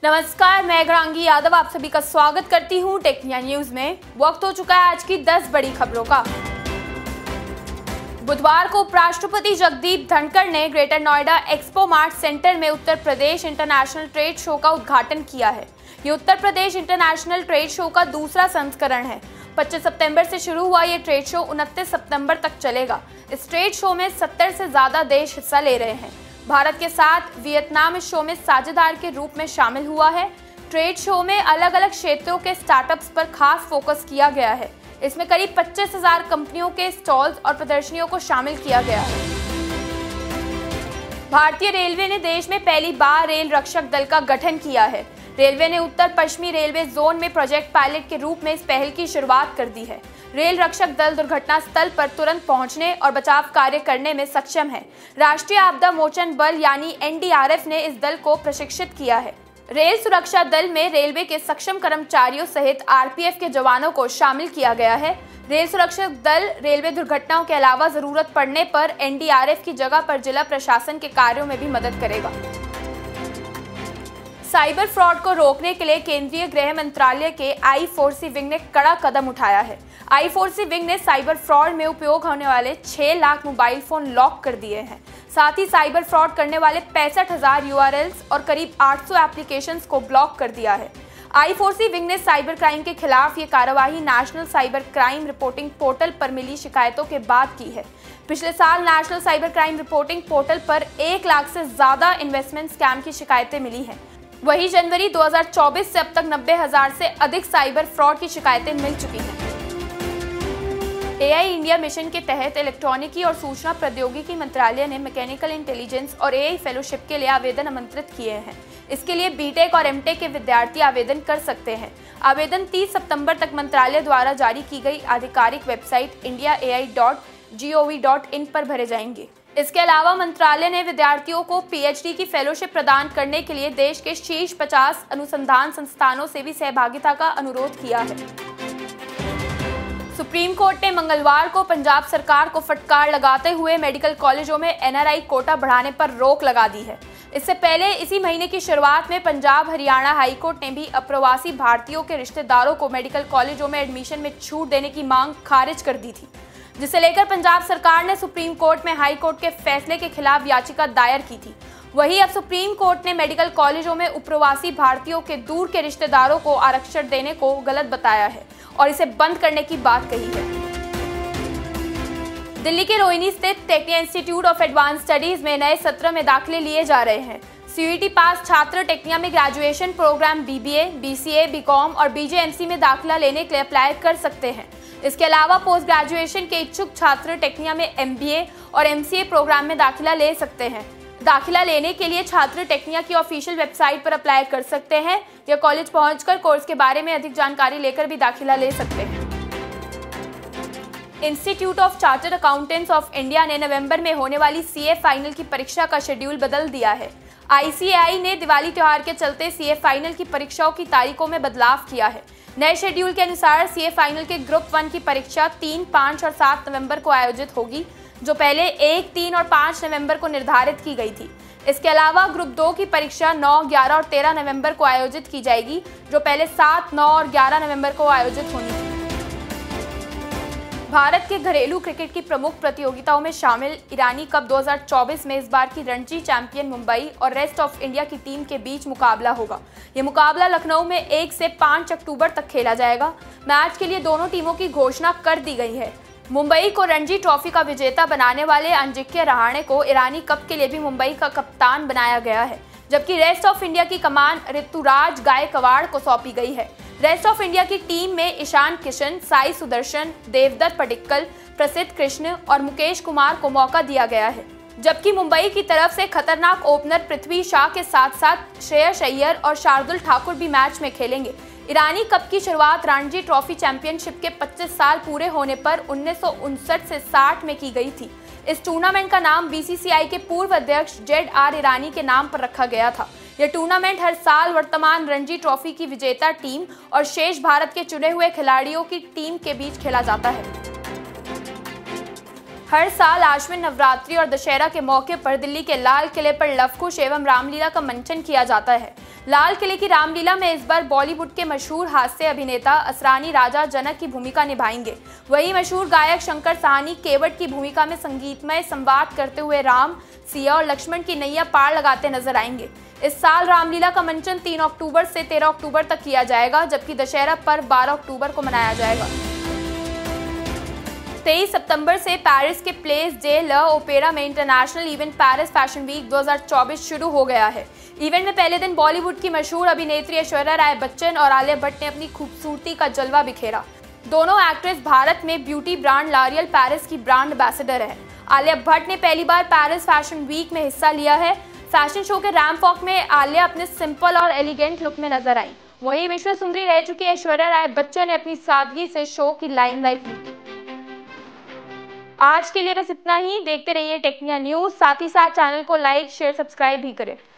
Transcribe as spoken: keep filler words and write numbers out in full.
नमस्कार, मैं गौरांगी यादव आप सभी का स्वागत करती हूं टेक इंडिया न्यूज में। वक्त हो चुका है आज की दस बड़ी खबरों का। बुधवार को उपराष्ट्रपति जगदीप धनखड़ ने greater Noida expo mart centre में Uttar Pradesh international trade show का उद्घाटन किया है। ये Uttar Pradesh international trade show का दूसरा संस्करण है। पच्चीस सितंबर से शुरू हुआ ये ट्रेड शो उनतीस सितंबर तक चलेगा। इस ट्रेड शो में सत्तर से ज्यादा देश हिस्सा ले रहे हैं। भारत के साथ वियतनाम इस शो में साझेदार के रूप में शामिल हुआ है। ट्रेड शो में अलग अलग क्षेत्रों के स्टार्टअप्स पर खास फोकस किया गया है। इसमें करीब पच्चीस हजार कंपनियों के स्टॉल्स और प्रदर्शनियों को शामिल किया गया है। भारतीय रेलवे ने देश में पहली बार रेल रक्षक दल का गठन किया है। रेलवे ने उत्तर पश्चिमी रेलवे जोन में प्रोजेक्ट पायलट के रूप में इस पहल की शुरुआत कर दी है। रेल रक्षक दल दुर्घटना स्थल पर तुरंत पहुंचने और बचाव कार्य करने में सक्षम है। राष्ट्रीय आपदा मोचन बल यानी एन डी आर एफ ने इस दल को प्रशिक्षित किया है। रेल सुरक्षा दल में रेलवे के सक्षम कर्मचारियों सहित आर पी एफ के जवानों को शामिल किया गया है। रेल सुरक्षा दल रेलवे दुर्घटनाओं के अलावा जरूरत पड़ने पर एन डी आर एफ की जगह पर जिला प्रशासन के कार्यों में भी मदद करेगा। साइबर फ्रॉड को रोकने के लिए केंद्रीय गृह मंत्रालय के आई फोर सी विंग ने कड़ा कदम उठाया है। आई फोर सी विंग ने साइबर फ्रॉड में उपयोग होने वाले छह लाख मोबाइल फोन लॉक कर दिए हैं। साथ ही साइबर फ्रॉड करने वाले पैंसठ हजार यू आर एल्स और करीब आठ सौ एप्लीकेशंस को ब्लॉक कर दिया है। आई फोर सी विंग ने साइबर क्राइम के खिलाफ ये कार्यवाही national cyber crime reporting portal पर मिली शिकायतों के बाद की है। पिछले साल national cyber crime reporting portal पर एक लाख से ज्यादा इन्वेस्टमेंट स्कैम की शिकायतें मिली हैं। वहीं जनवरी दो हज़ार चौबीस से अब तक नब्बे हजार से अधिक साइबर फ्रॉड की शिकायतें मिल चुकी हैं। ए आई इंडिया मिशन के तहत इलेक्ट्रॉनिकी और सूचना प्रौद्योगिकी मंत्रालय ने मैकेनिकल इंटेलिजेंस और ए आई फेलोशिप के लिए आवेदन आमंत्रित किए हैं। इसके लिए बी टेक और एम टेक के विद्यार्थी आवेदन कर सकते हैं। आवेदन तीस सितंबर तक मंत्रालय द्वारा जारी की गई आधिकारिक website India A I dot G O V dot in पर भरे जाएंगे। इसके अलावा मंत्रालय ने विद्यार्थियों को पी एच डी की फेलोशिप प्रदान करने के लिए देश के शीर्ष पचास अनुसंधान संस्थानों से भी सहभागिता का अनुरोध किया है। सुप्रीम कोर्ट ने मंगलवार को पंजाब सरकार को फटकार लगाते हुए मेडिकल कॉलेजों में एन आर आई कोटा बढ़ाने पर रोक लगा दी है। इससे पहले इसी महीने की शुरुआत में पंजाब हरियाणा हाईकोर्ट ने भी अप्रवासी भारतीयों के रिश्तेदारों को मेडिकल कॉलेजों में एडमिशन में छूट देने की मांग खारिज कर दी थी, जिसे लेकर पंजाब सरकार ने सुप्रीम कोर्ट में हाई कोर्ट के फैसले के खिलाफ याचिका दायर की थी। वहीं अब सुप्रीम कोर्ट ने मेडिकल कॉलेजों में उप्रवासी भारतीयों के दूर के रिश्तेदारों को आरक्षण देने को गलत बताया है और इसे बंद करने की बात कही है। दिल्ली के रोहिणी स्थित Tecnia institute of advanced studies में नए सत्र में दाखिले लिए जा रहे हैं। सी यू ई टी पास छात्र टेक्निया में graduation programme B B A, B C A, B com और बी जे एम सी में दाखिला लेने के लिए अप्लाई कर सकते हैं। इसके अलावा पोस्ट ग्रेजुएशन के इच्छुक छात्र टेक्निया में एम बी ए और एम सी ए प्रोग्राम में दाखिला ले सकते हैं। दाखिला लेने के लिए छात्र टेक्निया की ऑफिशियल वेबसाइट पर अप्लाई कर सकते हैं या कॉलेज पहुंचकर कोर्स के बारे में अधिक जानकारी लेकर भी दाखिला ले सकते हैं। Institute of chartered accountants of India ने नवंबर में होने वाली सी ए फाइनल की परीक्षा का शेड्यूल बदल दिया है। आई सी ए आई ने दिवाली त्योहार के चलते सी ए फाइनल की परीक्षाओं की तारीखों में बदलाव किया है। नए शेड्यूल के अनुसार सी ए फाइनल के ग्रुप वन की परीक्षा तीन, पाँच और सात नवंबर को आयोजित होगी, जो पहले एक, तीन और पाँच नवंबर को निर्धारित की गई थी। इसके अलावा ग्रुप दो की परीक्षा नौ, ग्यारह और तेरह नवंबर को आयोजित की जाएगी, जो पहले सात, नौ और ग्यारह नवंबर को आयोजित होनी थी। भारत के घरेलू क्रिकेट की प्रमुख प्रतियोगिताओं में शामिल ईरानी कप दो हज़ार चौबीस में इस बार की रणजी चैंपियन मुंबई और रेस्ट ऑफ इंडिया की टीम के बीच मुकाबला होगा। ये मुकाबला लखनऊ में एक से पाँच अक्टूबर तक खेला जाएगा। मैच के लिए दोनों टीमों की घोषणा कर दी गई है। मुंबई को रणजी ट्रॉफी का विजेता बनाने वाले अजिंक्य रहाणे को ईरानी कप के लिए भी मुंबई का कप्तान बनाया गया है, जबकि रेस्ट ऑफ इंडिया की कमान ऋतुराज गायकवाड़ को सौंपी गई है। रेस्ट ऑफ इंडिया की टीम में ईशान किशन, साई सुदर्शन, देवदत्त पडिक्कल, प्रसिद्ध कृष्ण और मुकेश कुमार को मौका दिया गया है, जबकि मुंबई की तरफ से खतरनाक ओपनर पृथ्वी शाह के साथ साथ श्रेयस अय्यर और शार्दुल ठाकुर भी मैच में खेलेंगे। ईरानी कप की शुरुआत रणजी ट्रॉफी चैंपियनशिप के पच्चीस साल पूरे होने पर उन्नीस सौ उनसठ से साठ में की गई थी। इस टूर्नामेंट का नाम बी सी सी आई के पूर्व अध्यक्ष जेड आर ईरानी के नाम पर रखा गया था। यह टूर्नामेंट हर साल वर्तमान रणजी ट्रॉफी की विजेता टीम और शेष भारत के चुने हुए खिलाड़ियों की टीम के बीच खेला जाता है। हर साल आश्विन नवरात्रि और दशहरा के मौके पर दिल्ली के लाल किले पर लव कुश एवं रामलीला का मंचन किया जाता है। लाल किले की रामलीला में इस बार बॉलीवुड के मशहूर हास्य अभिनेता असरानी राजा जनक की भूमिका निभाएंगे। वहीं मशहूर गायक शंकर साहनी केवट की भूमिका में संगीतमय संवाद करते हुए राम, सिया और लक्ष्मण की नैया पार लगाते नजर आएंगे। इस साल रामलीला का मंचन तीन अक्टूबर से तेरह अक्टूबर तक किया जाएगा, जबकि दशहरा पर्व बारह अक्टूबर को मनाया जाएगा। तेईस सितंबर से पेरिस के प्लेस डे ल ओपेरा में international event Paris fashion week दो हज़ार चौबीस शुरू हो गया है। इवेंट में पहले दिन बॉलीवुड की मशहूर अभिनेत्री ऐश्वर्या राय बच्चन और आलिया भट्ट ने अपनी खूबसूरती का जलवा बिखेरा। दोनों एक्ट्रेस भारत में ब्यूटी ब्रांड लॉरियल पेरिस की ब्रांड एम्बेसडर है। आलिया भट्ट ने पहली बार पेरिस फैशन वीक में हिस्सा लिया है। फैशन शो के रैंप वॉक में आलिया अपने सिंपल और एलिगेंट लुक में नजर आई। वहीं विश्व सुंदरी रह चुकी ऐश्वर्या राय बच्चन ने अपनी सादगी से शो की लाइमलाइट ली। आज के लिए बस इतना ही। देखते रहिए टेक्निया न्यूज, साथ ही साथ चैनल को लाइक शेयर सब्सक्राइब भी करें।